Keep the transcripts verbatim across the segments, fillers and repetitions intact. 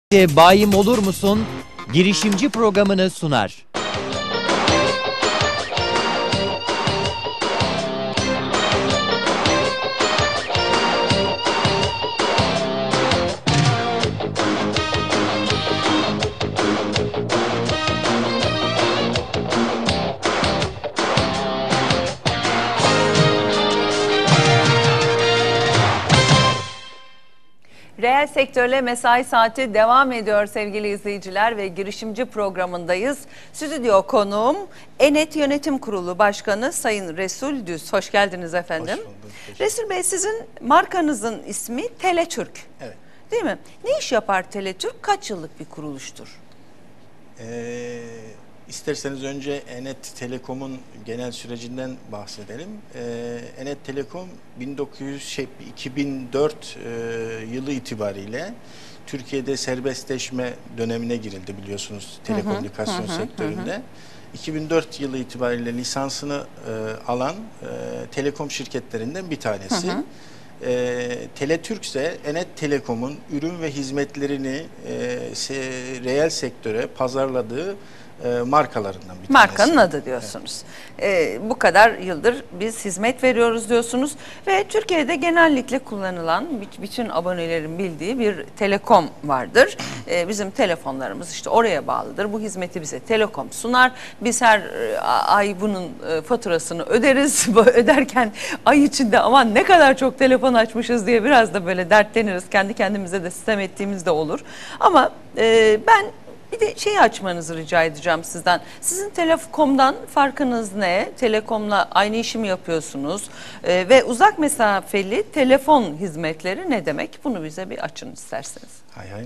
Bayim olur musun? Girişimci programını sunar. Reel sektörle mesai saati devam ediyor sevgili izleyiciler ve girişimci programındayız. Stüdyo konuğum Enet Yönetim Kurulu Başkanı Sayın Resul Düz. Hoş geldiniz efendim. Hoş bulduk. Resul Bey, sizin markanızın ismi Teletürk. Evet. Değil mi? Ne iş yapar Teletürk? Kaç yıllık bir kuruluştur? Ee, isterseniz önce Enet Telekom'un genel sürecinden bahsedelim. Ee, Enet Telekom bin dokuz yüz şey, iki bin dört e, yılı itibariyle Türkiye'de serbestleşme dönemine girildi, biliyorsunuz, telekomünikasyon hı hı, sektöründe. Hı hı. iki bin dört yılı itibariyle lisansını e, alan e, telekom şirketlerinden bir tanesi. Hı hı. E, Teletürk ise Enet Telekom'un ürün ve hizmetlerini e, se, reel sektöre pazarladığı e, markalarından bir Markanın tanesi. Markanın adı diyorsunuz. Evet. E, bu kadar yıldır biz hizmet veriyoruz diyorsunuz ve Türkiye'de genellikle kullanılan, bütün abonelerin bildiği bir telekom vardır. E, bizim telefonlarımız işte oraya bağlıdır. Bu hizmeti bize Telekom sunar. Biz her ay bunun faturasını öderiz. Öderken ay içinde aman ne kadar çok telefon açmışız diye biraz da böyle dertleniriz. Kendi kendimize de sistem ettiğimiz de olur. Ama e, ben bir de şeyi açmanızı rica edeceğim sizden. Sizin Telekom'dan farkınız ne? Telekom'la aynı işi mi yapıyorsunuz? Ee, ve uzak mesafeli telefon hizmetleri ne demek? Bunu bize bir açın isterseniz. Hay hay.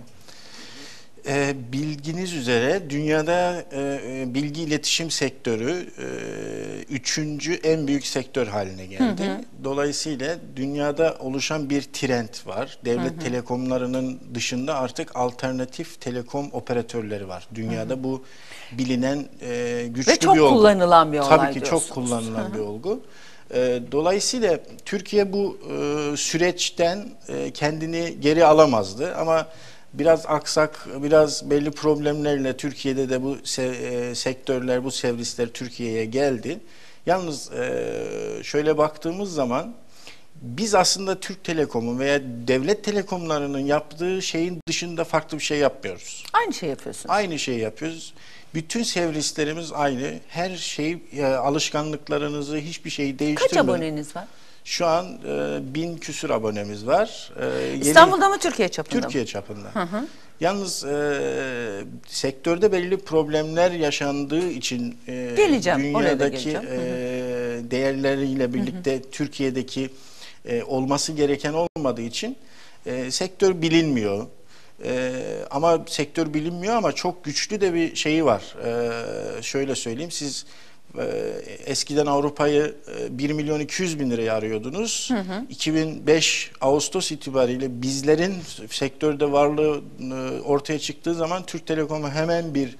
Ee, bilginiz üzere dünyada e, bilgi iletişim sektörü e, üçüncü en büyük sektör haline geldi. Hı hı. Dolayısıyla dünyada oluşan bir trend var. Devlet hı hı. telekomlarının dışında artık alternatif telekom operatörleri var. Dünyada hı hı. bu bilinen e, güçlü Ve çok bir olgu. kullanılan bir olay. Tabii ki çok kullanılan hı hı. bir olgu. E, dolayısıyla Türkiye bu e, süreçten e, kendini geri alamazdı ama biraz aksak, biraz belli problemlerle Türkiye'de de bu se e, sektörler, bu servisler Türkiye'ye geldi. Yalnız e, şöyle baktığımız zaman biz aslında Türk Telekom'un veya devlet telekomlarının yaptığı şeyin dışında farklı bir şey yapmıyoruz. Aynı şey yapıyorsunuz. Aynı şeyi yapıyoruz. Bütün servislerimiz aynı. Her şey, e, alışkanlıklarınızı, hiçbir şeyi değiştirmiyor. Kaç aboneniz var? Şu an e, bin küsur abonemiz var. E, İstanbul'da yeni, mı Türkiye çapında Türkiye mı? çapında. Hı hı. Yalnız e, sektörde belli problemler yaşandığı için e, geleceğim, dünyadaki e, değerleriyle birlikte hı hı. Türkiye'deki e, olması gereken olmadığı için e, sektör bilinmiyor. E, ama sektör bilinmiyor ama çok güçlü de bir şeyi var. E, şöyle söyleyeyim, siz eskiden Avrupa'yı bir milyon iki yüz bin liraya arıyordunuz. Hı hı. iki bin beş Ağustos itibariyle bizlerin sektörde varlığı ortaya çıktığı zaman Türk Telekom'a hemen bir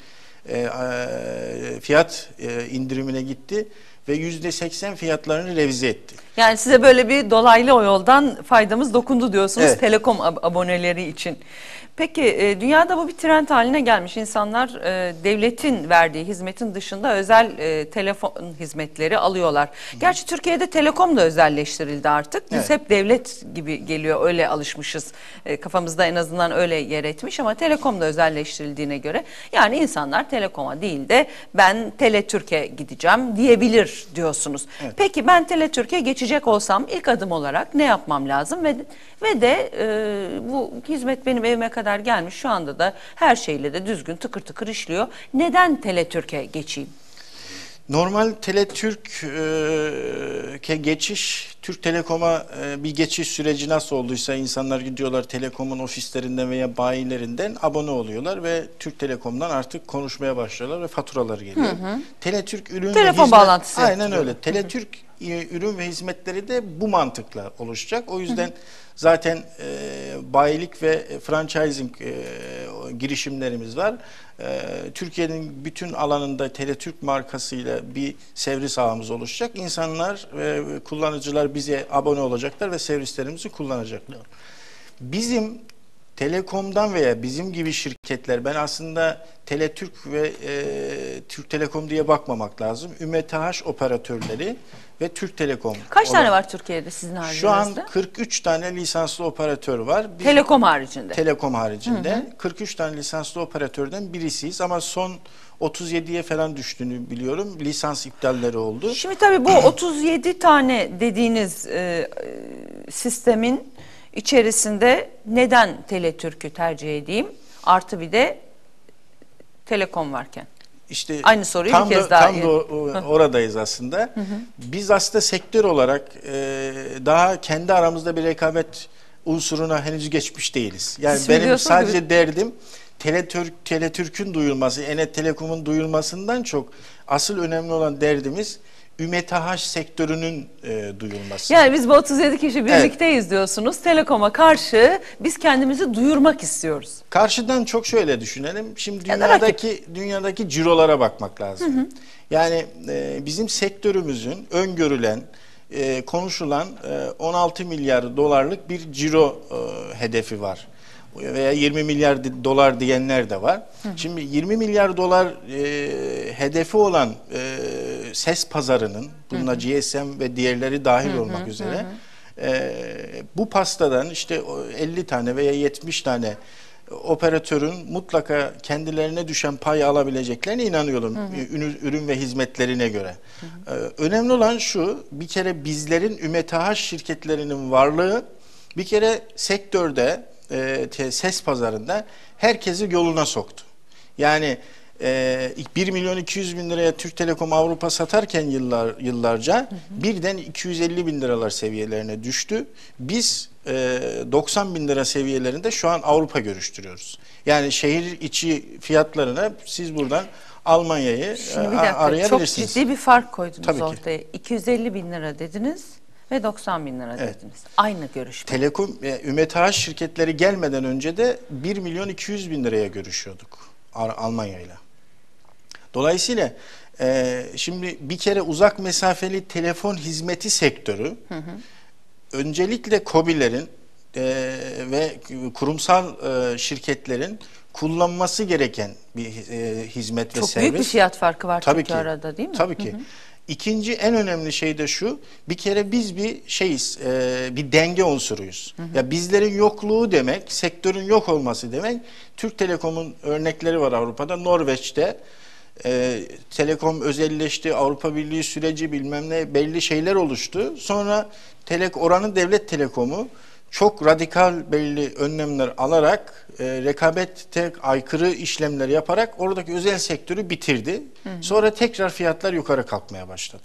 fiyat indirimine gitti ve yüzde seksen fiyatlarını revize etti. Yani size böyle bir dolaylı o yoldan faydamız dokundu diyorsunuz, evet, Telekom aboneleri için. Peki e, dünyada bu bir trend haline gelmiş. İnsanlar e, devletin verdiği hizmetin dışında özel e, telefon hizmetleri alıyorlar. Hı. Gerçi Türkiye'de Telekom da özelleştirildi artık. Biz evet. hep devlet gibi geliyor, öyle alışmışız. E, kafamızda en azından öyle yer etmiş ama Telekom da özelleştirildiğine göre yani insanlar Telekom'a değil de ben Teletürk'e gideceğim diyebilir diyorsunuz. Evet. Peki ben Teletürk'e geçecek olsam ilk adım olarak ne yapmam lazım ve ve de e, bu hizmet benim evime kadar gelmiş, şu anda da her şeyle de düzgün tıkır tıkır işliyor. Neden Teletürk'e geçeyim? Normal Teletürk'e geçiş, Türk Telekom'a bir geçiş süreci nasıl olduysa insanlar gidiyorlar Telekom'un ofislerinden veya bayilerinden abone oluyorlar ve Türk Telekom'dan artık konuşmaya başlıyorlar ve faturaları geliyor. Hı hı. Teletürk ürün Telefon ve hizmet, bağlantısı aynen yaptırıyor. öyle. Teletürk hı hı. ürün ve hizmetleri de bu mantıkla oluşacak. O yüzden hı hı. zaten e, bayilik ve franchising e, girişimlerimiz var. E, Türkiye'nin bütün alanında Teletürk markasıyla bir servis ağımız oluşacak. İnsanlar ve kullanıcılar bize abone olacaklar ve servislerimizi kullanacaklar. Bizim Telekom'dan veya bizim gibi şirketler, ben aslında Teletürk ve e, Türk Telekom diye bakmamak lazım. ÜMETAŞ operatörleri ve Türk Telekom. Kaç olan, tane var Türkiye'de sizin haricinizde? Şu an kırk üç tane lisanslı operatör var. Biz, Telekom haricinde. Telekom haricinde. Hı hı. kırk üç tane lisanslı operatörden birisiyiz ama son otuz yediye falan düştüğünü biliyorum. Lisans iptalleri oldu. Şimdi tabii bu otuz yedi tane dediğiniz e, sistemin içerisinde neden Teletürk'ü tercih edeyim? Artı bir de Telekom varken. İşte aynı soruyu tam bir kez da, daha. Tam da oradayız aslında. Hı hı. Biz aslında sektör olarak e, daha kendi aramızda bir rekabet unsuruna henüz geçmiş değiliz. Yani Siz benim sadece gibi. derdim Teletürk, Teletürk'ün duyulması, Enet Telekom'un duyulmasından çok asıl önemli olan derdimiz ÜMETAŞ sektörünün e, duyulması. Yani biz bu otuz yedi kişi birlikteyiz, evet, diyorsunuz. Telekom'a karşı biz kendimizi duyurmak istiyoruz. Karşıdan çok şöyle düşünelim. Şimdi dünyadaki dünyadaki cirolara bakmak lazım. Hı hı. Yani e, bizim sektörümüzün öngörülen, e, konuşulan e, on altı milyar dolarlık bir ciro e, hedefi var. Veya yirmi milyar dolar diyenler de var. Hı hı. Şimdi yirmi milyar dolar e, hedefi olan e, ses pazarının, bununla G S M ve diğerleri dahil hı hı, olmak üzere, hı hı. E, bu pastadan işte elli tane veya yetmiş tane operatörün mutlaka kendilerine düşen payı alabileceklerine inanıyorum, hı hı. ürün ve hizmetlerine göre. Hı hı. E, önemli olan şu, bir kere bizlerin ÜMETAŞ şirketlerinin varlığı bir kere sektörde, E, ses pazarında herkesi yoluna soktu. Yani e, bir milyon iki yüz bin liraya Türk Telekom Avrupa satarken yıllar yıllarca, hı hı. birden iki yüz elli bin liralar seviyelerine düştü. Biz e, doksan bin lira seviyelerinde şu an Avrupa görüştürüyoruz. Yani şehir içi fiyatlarına siz buradan Almanya'yı arayabilirsiniz. Çok ciddi bir fark koydunuz Tabii ortaya. Ki. iki yüz elli bin lira dediniz ve doksan bin lira evet. dediniz. Aynı görüşme. Telekom, ÜMETAŞ şirketleri gelmeden önce de bir milyon iki yüz bin liraya görüşüyorduk Almanya'yla. Dolayısıyla e, şimdi bir kere uzak mesafeli telefon hizmeti sektörü, hı hı. öncelikle KOBİ'lerin e, ve kurumsal e, şirketlerin kullanması gereken bir e, hizmet ve Çok servis. Çok büyük bir fiyat farkı var tabii çünkü ki, arada, değil mi? Tabii ki. Hı hı. İkinci en önemli şey de şu, bir kere biz bir şeyiz, e, bir denge unsuruyuz. Hı hı. Ya bizlerin yokluğu demek, sektörün yok olması demek. Türk Telekom'un örnekleri var Avrupa'da, Norveç'te. E, Telekom özelleşti, Avrupa Birliği süreci bilmem ne, belli şeyler oluştu. Sonra Telek, oranın devlet telekomu çok radikal belli önlemler alarak, e, rekabete aykırı işlemler yaparak oradaki özel sektörü bitirdi. Hı hı. Sonra tekrar fiyatlar yukarı kalkmaya başladı.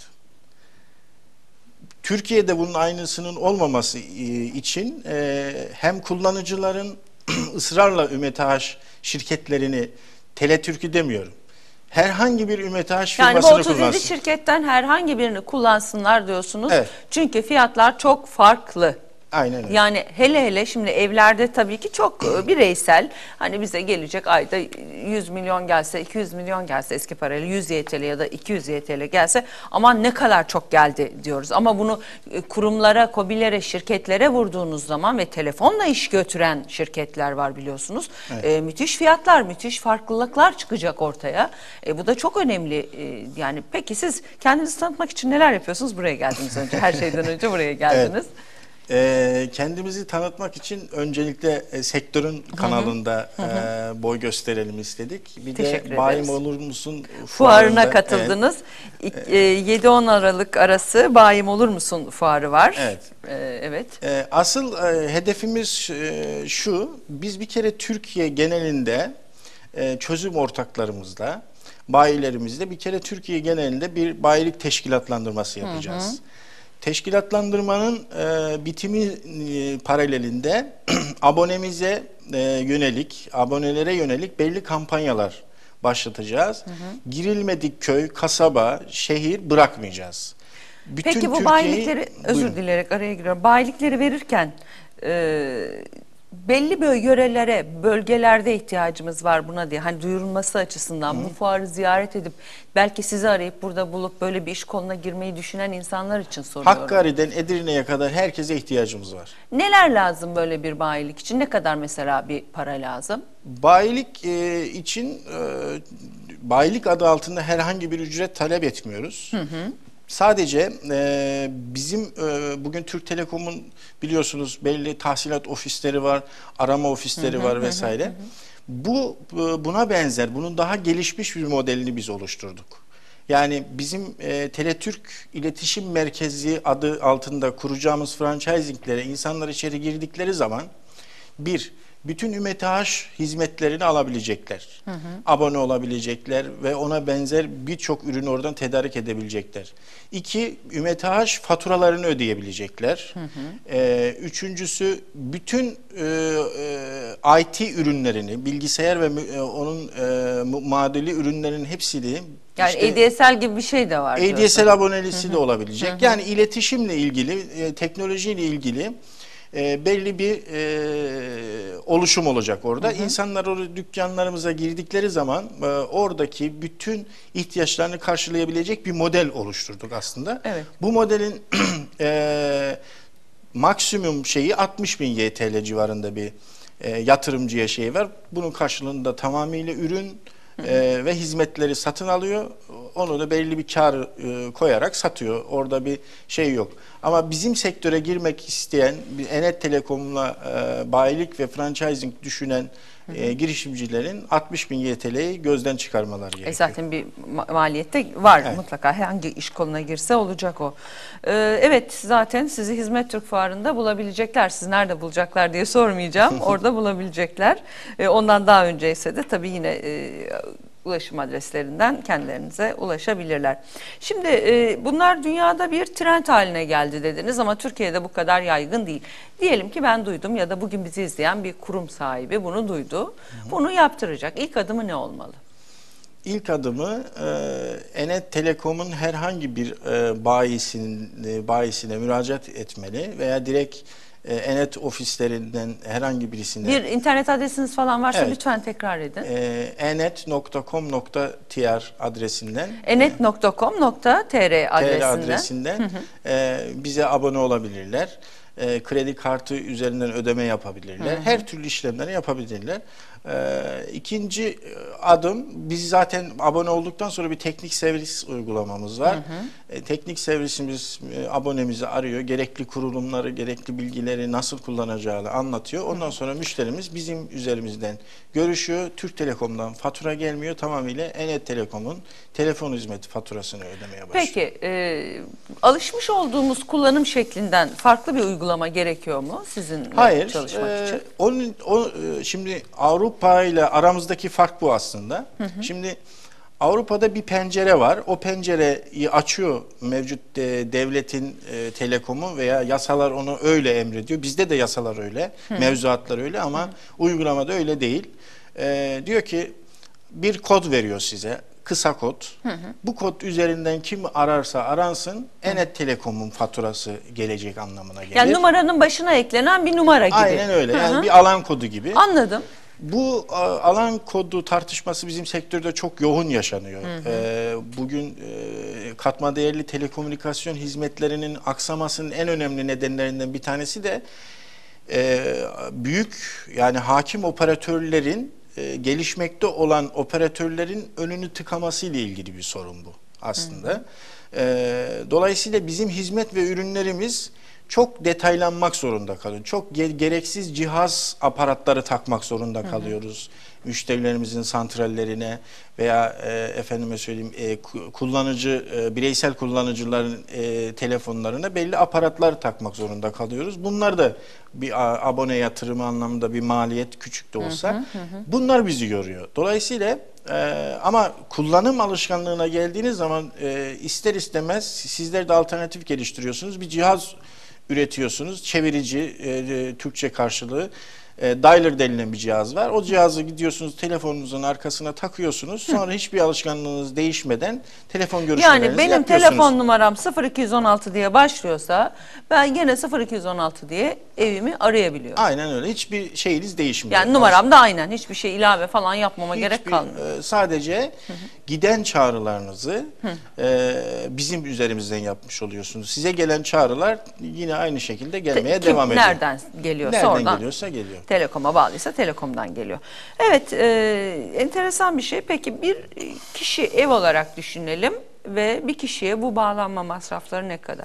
Türkiye'de bunun aynısının olmaması için e, hem kullanıcıların ısrarla ÜMETAŞ şirketlerini, Teletürk'ü demiyorum, herhangi bir ÜMETAŞ firmasını kullansın. Yani bu otuz yedi şirketten herhangi birini kullansınlar diyorsunuz. Evet. Çünkü fiyatlar çok farklı. Aynen öyle. Yani hele hele şimdi evlerde tabii ki çok bireysel, hani bize gelecek ayda yüz milyon gelse, iki yüz milyon gelse eski parayla, yüz Y T L ya da iki yüz Y T L gelse aman ne kadar çok geldi diyoruz. Ama bunu kurumlara, KOBİ'lere, şirketlere vurduğunuz zaman ve telefonla iş götüren şirketler var biliyorsunuz. Evet. E, müthiş fiyatlar, müthiş farklılıklar çıkacak ortaya. E, bu da çok önemli. E, yani peki siz kendinizi tanıtmak için neler yapıyorsunuz? Buraya geldiniz önce. Her şeyden önce buraya geldiniz. Evet. E, kendimizi tanıtmak için öncelikle e, sektörün kanalında hı hı. E, boy gösterelim istedik. Bir Teşekkür de Bayim Olur Musun fuarına katıldınız. Evet. E, yedi on Aralık arası Bayim Olur Musun fuarı var. Evet. E, evet. E, asıl e, hedefimiz e, şu, biz bir kere Türkiye genelinde e, çözüm ortaklarımızla, bayilerimizle bir kere Türkiye genelinde bir bayilik teşkilatlandırması yapacağız. Hı hı. Teşkilatlandırmanın e, bitimi e, paralelinde abonemize e, yönelik, abonelere yönelik belli kampanyalar başlatacağız. Hı hı. Girilmedik köy, kasaba, şehir bırakmayacağız. Bütün Peki bu bayilikleri, özür Buyurun. dileyerek araya giriyorum. Bayilikleri verirken e, belli böyle yörelere, bölgelerde ihtiyacımız var buna diye. Hani duyurulması açısından Hı. bu fuarı ziyaret edip belki sizi arayıp burada bulup böyle bir iş koluna girmeyi düşünen insanlar için soruyorum. Hakkari'den Edirne'ye kadar herkese ihtiyacımız var. Neler lazım böyle bir bayilik için? Ne kadar mesela bir para lazım? Bayilik e, için e, bayilik adı altında herhangi bir ücret talep etmiyoruz. Hı hı. Sadece e, bizim e, bugün Türk Telekom'un biliyorsunuz belli tahsilat ofisleri var, arama ofisleri hı hı, var vesaire. Hı hı. Bu buna benzer, bunun daha gelişmiş bir modelini biz oluşturduk. Yani bizim e, Teletürk İletişim Merkezi adı altında kuracağımız franchisinglere insanlar içeri girdikleri zaman bir, bütün ÜMETAŞ hizmetlerini alabilecekler. Hı hı. Abone olabilecekler ve ona benzer birçok ürünü oradan tedarik edebilecekler. İki, ÜMETAŞ faturalarını ödeyebilecekler. Hı hı. Ee, üçüncüsü, bütün e, e, I T ürünlerini, bilgisayar ve e, onun e, muadili ürünlerin hepsini... Yani işte, A D S L gibi bir şey de var. A D S L abonelisi hı hı. de olabilecek. Hı hı. Yani iletişimle ilgili, e, teknolojiyle ilgili... E, belli bir e, oluşum olacak orada. Hı hı. İnsanlar orada dükkanlarımıza girdikleri zaman e, oradaki bütün ihtiyaçlarını karşılayabilecek bir model oluşturduk aslında. Evet. Bu modelin e, maksimum şeyi altmış bin Y T L civarında bir e, yatırımcıya şey var. Bunun karşılığında tamamıyla ürün e, ve hizmetleri satın alıyor. Onu da belli bir kar e, koyarak satıyor. Orada bir şey yok. Ama bizim sektöre girmek isteyen, Enet Telekom'la e, bayilik ve franchising düşünen e, girişimcilerin altmış bin Y T L'yi gözden çıkarmaları gerekiyor. E zaten bir ma maliyette var evet. mutlaka. Hangi iş koluna girse olacak o. Ee, evet, zaten sizi Hizmet Türk Fuarı'nda bulabilecekler. Siz nerede bulacaklar diye sormayacağım. Orada bulabilecekler. Ee, ondan daha önceyse de tabii yine... E, ulaşım adreslerinden kendilerinize ulaşabilirler. Şimdi e, bunlar dünyada bir trend haline geldi dediniz ama Türkiye'de bu kadar yaygın değil. Diyelim ki ben duydum ya da bugün bizi izleyen bir kurum sahibi bunu duydu. Hı hı. Bunu yaptıracak. İlk adımı ne olmalı? İlk adımı e, Enet Telekom'un herhangi bir e, bayisinin, e, bayisine müracaat etmeli veya direkt Enet ofislerinden herhangi birisinden. Bir internet adresiniz falan varsa evet. lütfen tekrar edin. enet nokta com nokta tr adresinden. enet nokta com nokta tr adresinden. adresinden hı hı. E, bize abone olabilirler. E, kredi kartı üzerinden ödeme yapabilirler. Hı hı. Her türlü işlemleri yapabilirler. E, ikinci adım, biz zaten abone olduktan sonra bir teknik servis uygulamamız var. Hı hı. E, teknik servisimiz e, abonemizi arıyor. Gerekli kurulumları, gerekli bilgileri nasıl kullanacağını anlatıyor. Ondan sonra müşterimiz bizim üzerimizden görüşüyor. Türk Telekom'dan fatura gelmiyor. Tamamıyla Enet Telekom'un telefon hizmeti faturasını ödemeye başlıyor. Peki, e, alışmış olduğumuz kullanım şeklinden farklı bir uygulama gerekiyor mu sizinle Hayır, çalışmak e, için? Onun, o, e, şimdi Avrupa ile aramızdaki fark bu aslında. Hı hı. Şimdi Avrupa'da bir pencere var. O pencereyi açıyor mevcut e, devletin e, telekomu veya yasalar onu öyle emrediyor. Bizde de yasalar öyle, hı. mevzuatlar öyle ama hı. uygulamada öyle değil. E, diyor ki bir kod veriyor size. Kısa kod. Hı hı. Bu kod üzerinden kim ararsa aransın Enet Telekom'un faturası gelecek anlamına gelir. Yani numaranın başına eklenen bir numara gibi. Aynen öyle. Yani hı hı. bir alan kodu gibi. Anladım. Bu alan kodu tartışması bizim sektörde çok yoğun yaşanıyor. Hı hı. Ee, bugün e, katma değerli telekomünikasyon hizmetlerinin aksamasının en önemli nedenlerinden bir tanesi de e, büyük yani hakim operatörlerin e, gelişmekte olan operatörlerin önünü tıkaması ile ilgili bir sorun bu aslında. Hı hı. E, dolayısıyla bizim hizmet ve ürünlerimiz çok detaylanmak zorunda kalıyor. Çok ge gereksiz cihaz aparatları takmak zorunda kalıyoruz. Hı hı. Müşterilerimizin santrallerine veya e, efendime söyleyeyim e, kullanıcı e, bireysel kullanıcıların e, telefonlarına belli aparatlar takmak zorunda kalıyoruz. Bunlar da bir abone yatırımı anlamında bir maliyet küçük de olsa. Hı hı hı. Bunlar bizi yoruyor. Dolayısıyla e, ama kullanım alışkanlığına geldiğiniz zaman e, ister istemez sizler de alternatif geliştiriyorsunuz. Bir cihaz üretiyorsunuz. Çevirici, e, Türkçe karşılığı e, dialer denilen bir cihaz var. O cihazı gidiyorsunuz telefonunuzun arkasına takıyorsunuz. Sonra hiçbir alışkanlığınız değişmeden telefon görüşmelerinizi Yani benim yapıyorsunuz. telefon numaram sıfır iki yüz on altı diye başlıyorsa ben gene sıfır iki yüz on altı diye evimi arayabiliyorum. Aynen öyle. Hiçbir şeyiniz değişmiyor. Yani numaram da aynen. Hiçbir şey ilave falan yapmama Hiçbir, gerek kalmıyor. e, sadece hı hı. giden çağrılarınızı e, bizim üzerimizden yapmış oluyorsunuz. Size gelen çağrılar yine aynı şekilde gelmeye Kim, devam ediyor. Nereden geliyorsa Nereden oradan. geliyorsa geliyor. Telekom'a bağlıysa telekomdan geliyor. Evet, e, enteresan bir şey. Peki bir kişi ev olarak düşünelim ve bir kişiye bu bağlanma masrafları ne kadar?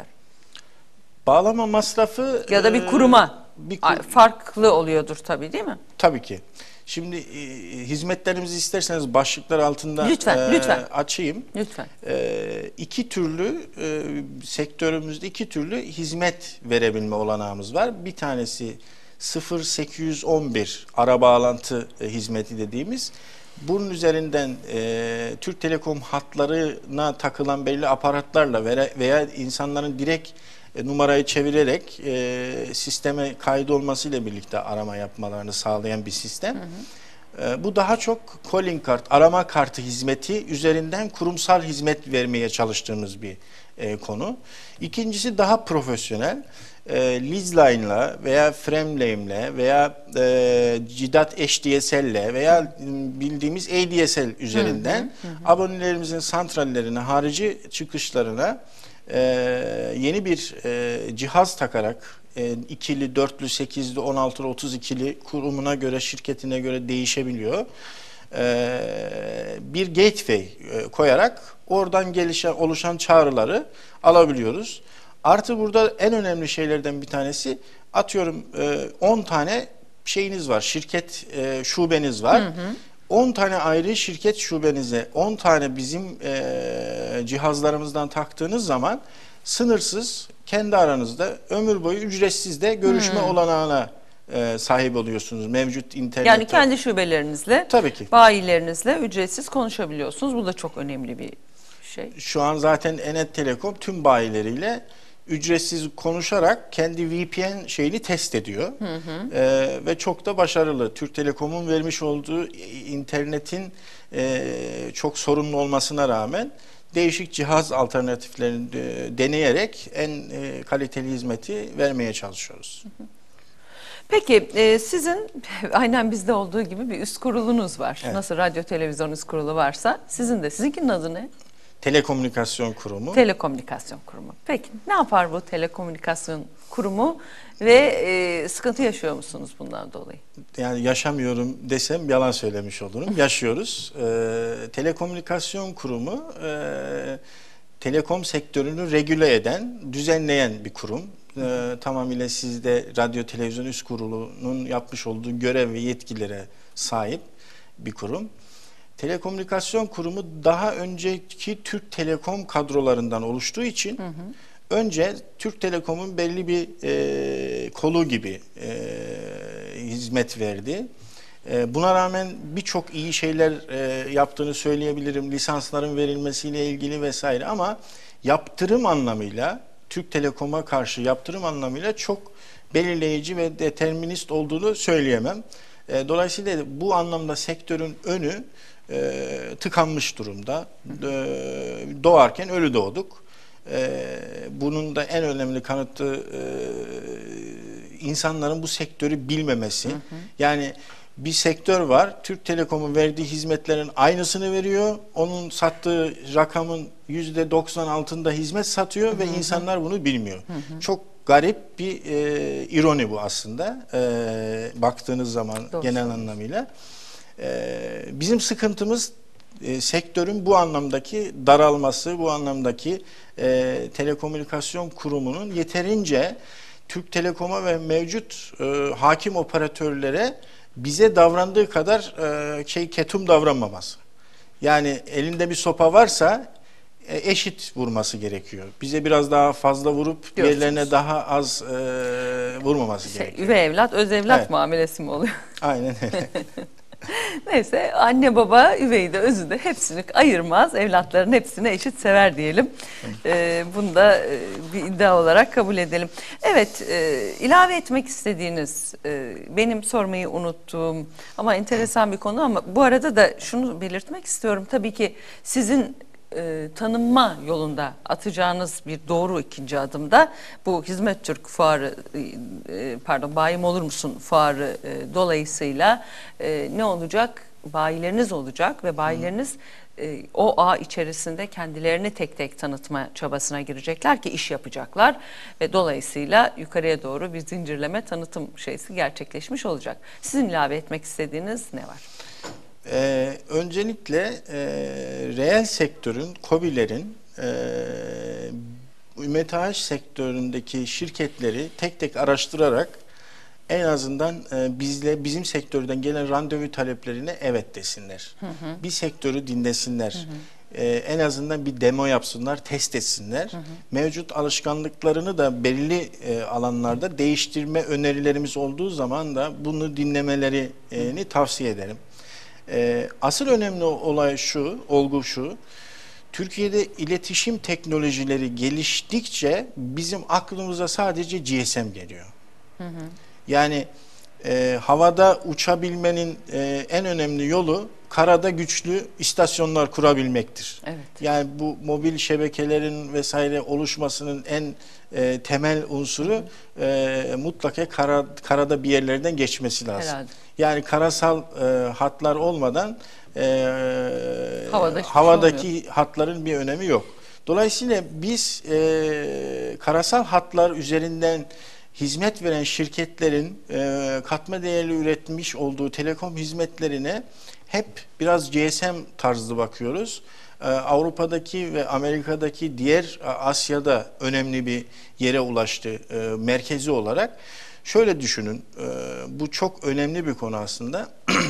Bağlama masrafı Ya da bir kuruma e, bir kur... farklı oluyordur tabii, değil mi? Tabii ki. Şimdi e, hizmetlerimizi isterseniz başlıklar altında lütfen, e, lütfen. açayım. Lütfen. E, iki türlü e, sektörümüzde iki türlü hizmet verebilme olanağımız var. Bir tanesi sıfır sekiz yüz on bir ara bağlantı e, hizmeti dediğimiz. Bunun üzerinden e, Türk Telekom hatlarına takılan belli aparatlarla veya, veya insanların direkt e, numarayı çevirerek e, sisteme kaydolmasıyla birlikte arama yapmalarını sağlayan bir sistem. Hı hı. E, bu daha çok calling kart, arama kartı hizmeti üzerinden kurumsal hizmet vermeye çalıştığımız bir e, konu. İkincisi daha profesyonel. E, Leaseline'la veya Fremlane'le veya e, Cidat H D S L'le veya bildiğimiz A D S L üzerinden hı hı hı. abonelerimizin santrallerine, harici çıkışlarına e, yeni bir e, cihaz takarak e, ikili, dörtlü, sekizli, on altılı, otuz ikili kurumuna göre, şirketine göre değişebiliyor. E, bir gateway e, koyarak oradan gelişen, oluşan çağrıları alabiliyoruz. Artı burada en önemli şeylerden bir tanesi, atıyorum on tane şeyiniz var, şirket e, şubeniz var. Hı hı. on tane ayrı şirket şubenize on tane bizim e, cihazlarımızdan taktığınız zaman sınırsız kendi aranızda ömür boyu ücretsiz de görüşme hmm. olanağına e, sahip oluyorsunuz mevcut internet. Yani kendi şubelerinizle, tabii ki, bayilerinizle ücretsiz konuşabiliyorsunuz. Bu da çok önemli bir şey. Şu an zaten Enet Telekom tüm bayileriyle ücretsiz konuşarak kendi V P N şeyini test ediyor. Hı hı. Ee, ve çok da başarılı. Türk Telekom'un vermiş olduğu internetin e, çok sorunlu olmasına rağmen değişik cihaz alternatiflerini e, deneyerek en e, kaliteli hizmeti vermeye çalışıyoruz. Hı hı. Peki e, sizin aynen bizde olduğu gibi bir üst kurulunuz var. Evet. Nasıl radyo televizyon üst kurulu varsa sizin de. Sizinkinin adı ne? Telekomünikasyon Kurumu. Telekomünikasyon Kurumu. Peki ne yapar bu Telekomünikasyon Kurumu ve e, sıkıntı yaşıyor musunuz bundan dolayı? Yani yaşamıyorum desem yalan söylemiş olurum. Yaşıyoruz. Ee, Telekomünikasyon Kurumu e, telekom sektörünü regüle eden, düzenleyen bir kurum. Ee, tamamıyla sizde Radyo Televizyon Üst Kurulu'nun yapmış olduğu görev ve yetkilere sahip bir kurum. Telekomünikasyon Kurumu daha önceki Türk Telekom kadrolarından oluştuğu için hı hı. önce Türk Telekom'un belli bir e, kolu gibi e, hizmet verdi. E, buna rağmen birçok iyi şeyler e, yaptığını söyleyebilirim. Lisansların verilmesiyle ilgili vesaire, ama yaptırım anlamıyla Türk Telekom'a karşı yaptırım anlamıyla çok belirleyici ve determinist olduğunu söyleyemem. E, dolayısıyla bu anlamda sektörün önü e, tıkanmış durumda. E, doğarken ölü doğduk. E, bunun da en önemli kanıtı e, insanların bu sektörü bilmemesi. Hı hı. Yani bir sektör var. Türk Telekom'un verdiği hizmetlerin aynısını veriyor. Onun sattığı rakamın yüzde doksan altında hizmet satıyor, hı hı. ve insanlar bunu bilmiyor. Hı hı. Çok garip bir e, ironi bu aslında. E, baktığınız zaman Doğru. genel anlamıyla. E, bizim sıkıntımız e, sektörün bu anlamdaki daralması, bu anlamdaki e, telekomünikasyon kurumunun yeterince Türk Telekom'a ve mevcut e, hakim operatörlere bize davrandığı kadar e, şey ketum davranmaması. Yani elinde bir sopa varsa e, eşit vurması gerekiyor. Bize biraz daha fazla vurup diğerlerine daha az e, vurmaması şey, gerekiyor. Üvey evlat, öz evlat evet. muamelesi mi oluyor? Aynen öyle. Neyse, anne baba üveyi de özü de hepsini ayırmaz. Evlatların hepsini eşit sever diyelim. Ee, bunu da e, bir iddia olarak kabul edelim. Evet, e, ilave etmek istediğiniz, e, benim sormayı unuttuğum ama enteresan bir konu, ama bu arada da şunu belirtmek istiyorum. Tabii ki sizin e, tanınma yolunda atacağınız bir doğru ikinci adımda bu Hizmet Türk fuarı, e, pardon bayim olur musun fuarı e, dolayısıyla e, ne olacak? Bayileriniz olacak ve bayileriniz e, o ağ içerisinde kendilerini tek tek tanıtma çabasına girecekler ki iş yapacaklar ve dolayısıyla yukarıya doğru bir zincirleme tanıtım şeysi gerçekleşmiş olacak. Sizin ilave etmek istediğiniz ne var? Ee, öncelikle e, reel sektörün, KOBİ'lerin e, ÜMETAŞ sektöründeki şirketleri tek tek araştırarak en azından e, bizle bizim sektörden gelen randevu taleplerine evet desinler. Hı hı. Bir sektörü dinlesinler. Hı hı. E, en azından bir demo yapsınlar, test etsinler. Hı hı. Mevcut alışkanlıklarını da belli e, alanlarda değiştirme önerilerimiz olduğu zaman da bunu dinlemelerini hı. tavsiye ederim. E, asıl önemli olay şu, olgu şu. Türkiye'de iletişim teknolojileri geliştikçe bizim aklımıza sadece G S M geliyor. Hı hı. Yani e, havada uçabilmenin e, en önemli yolu karada güçlü istasyonlar kurabilmektir. Evet. Yani bu mobil şebekelerin vesaire oluşmasının en e, temel unsuru e, mutlaka kara, karada bir yerlerden geçmesi lazım. Herhalde. Yani karasal e, hatlar olmadan e, Havada havadaki şey hatların bir önemi yok. Dolayısıyla biz e, karasal hatlar üzerinden hizmet veren şirketlerin e, katma değerli üretmiş olduğu telekom hizmetlerine hep biraz G S M tarzlı bakıyoruz. E, Avrupa'daki ve Amerika'daki diğer Asya'da önemli bir yere ulaştı e, merkezi olarak. Şöyle düşünün, e, bu çok önemli bir konu aslında.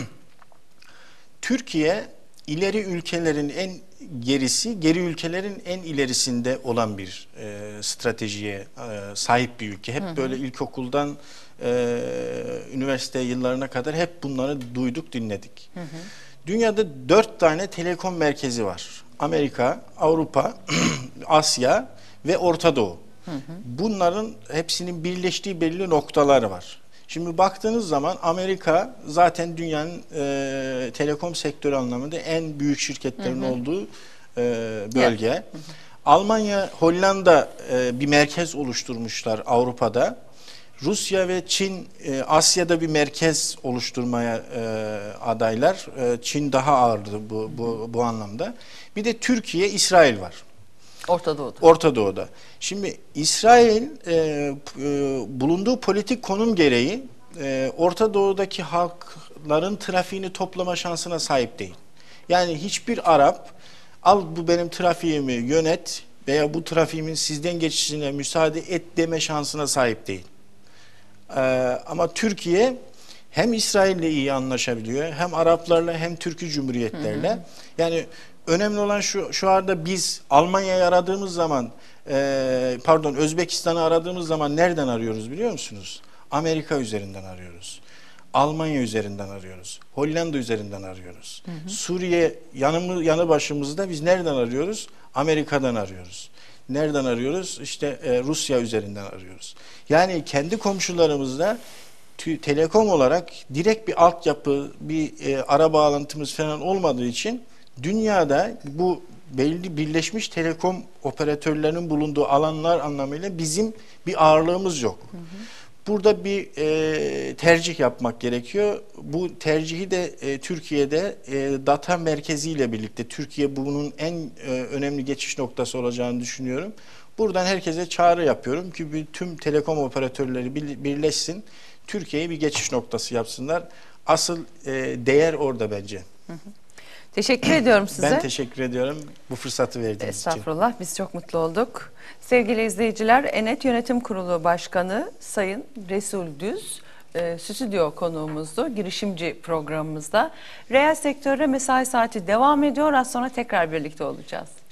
Türkiye ileri ülkelerin en gerisi, geri ülkelerin en ilerisinde olan bir e, stratejiye e, sahip bir ülke. Hep hı hı. böyle ilkokuldan e, üniversite yıllarına kadar hep bunları duyduk, dinledik. Hı hı. Dünyada dört tane telekom merkezi var. Amerika, Avrupa, Asya ve Orta Doğu. Hı hı. Bunların hepsinin birleştiği belli noktaları var. Şimdi baktığınız zaman Amerika zaten dünyanın e, telekom sektörü anlamında en büyük şirketlerin hı hı. olduğu e, bölge. Hı hı. Almanya, Hollanda e, bir merkez oluşturmuşlar Avrupa'da. Rusya ve Çin e, Asya'da bir merkez oluşturmaya e, adaylar. E, Çin daha ağırdı bu, bu, bu anlamda. Bir de Türkiye, İsrail var. Orta Doğu'da. Orta Doğu'da. Şimdi İsrail e, e, bulunduğu politik konum gereği e, Orta Doğu'daki halkların trafiğini toplama şansına sahip değil. Yani hiçbir Arap al bu benim trafiğimi yönet veya bu trafiğimin sizden geçişine müsaade et deme şansına sahip değil. E, ama Türkiye hem İsrail'le iyi anlaşabiliyor, hem Araplarla hem Türkiye Cumhuriyetlerle. Hı hı. Yani önemli olan şu, şu anda biz Almanya'yı aradığımız zaman, e, pardon Özbekistan'ı aradığımız zaman nereden arıyoruz biliyor musunuz? Amerika üzerinden arıyoruz. Almanya üzerinden arıyoruz. Hollanda üzerinden arıyoruz. Hı hı. Suriye yanımı, yanı başımızda biz nereden arıyoruz? Amerika'dan arıyoruz. Nereden arıyoruz? İşte e, Rusya üzerinden arıyoruz. Yani kendi komşularımızda telekom olarak direkt bir altyapı, bir e, ara bağlantımız falan olmadığı için dünyada bu belli birleşmiş telekom operatörlerinin bulunduğu alanlar anlamıyla bizim bir ağırlığımız yok. Hı hı. Burada bir e, tercih yapmak gerekiyor. Bu tercihi de e, Türkiye'de e, data merkeziyle birlikte, Türkiye bunun en e, önemli geçiş noktası olacağını düşünüyorum. Buradan herkese çağrı yapıyorum ki bir, tüm telekom operatörleri bir, birleşsin, Türkiye'yi bir geçiş noktası yapsınlar. Asıl e, değer orada bence. Hı hı. Teşekkür ediyorum size. Ben teşekkür ediyorum bu fırsatı verdiğiniz için. Estağfurullah, biz çok mutlu olduk. Sevgili izleyiciler, Enet Yönetim Kurulu Başkanı Sayın Resul Düz e, stüdyo konuğumuzdu girişimci programımızda. Reel sektöre mesai saati devam ediyor. Az sonra tekrar birlikte olacağız.